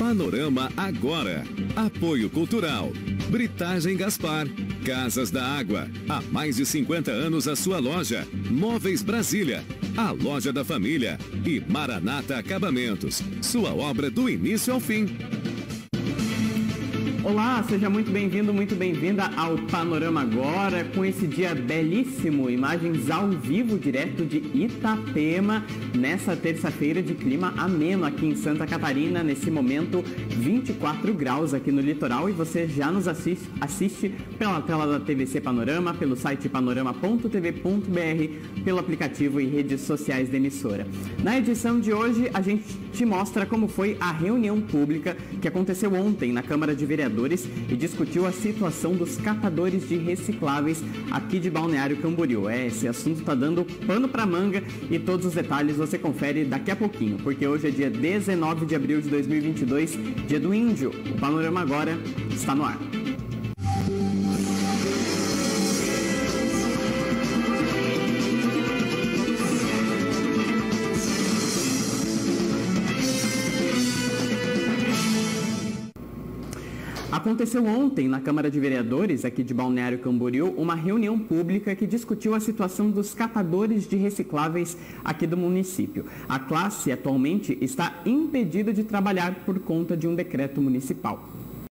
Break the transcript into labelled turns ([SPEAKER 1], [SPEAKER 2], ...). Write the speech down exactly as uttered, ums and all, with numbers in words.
[SPEAKER 1] Panorama Agora. Apoio Cultural. Britagem Gaspar. Casas da Água. Há mais de cinquenta anos a sua loja. Móveis Brasília. A loja da família. E Maranata Acabamentos. Sua obra do início ao fim.
[SPEAKER 2] Olá, seja muito bem-vindo, muito bem-vinda ao Panorama Agora, com esse dia belíssimo, imagens ao vivo, direto de Itapema, nessa terça-feira de clima ameno aqui em Santa Catarina, nesse momento vinte e quatro graus aqui no litoral, e você já nos assiste, assiste pela tela da T V C Panorama, pelo site panorama ponto tv ponto br, pelo aplicativo e redes sociais da emissora. Na edição de hoje, a gente te mostra como foi a reunião pública que aconteceu ontem na Câmara de Vereadores e discutiu a situação dos catadores de recicláveis aqui de Balneário Camboriú. É, esse assunto está dando pano para manga e todos os detalhes você confere daqui a pouquinho, porque hoje é dia dezenove de abril de dois mil e vinte e dois, dia do Índio. O Panorama Agora está no ar. Aconteceu ontem, na Câmara de Vereadores, aqui de Balneário Camboriú, uma reunião pública que discutiu a situação dos catadores de recicláveis aqui do município. A classe, atualmente, está impedida de trabalhar por conta de um decreto municipal.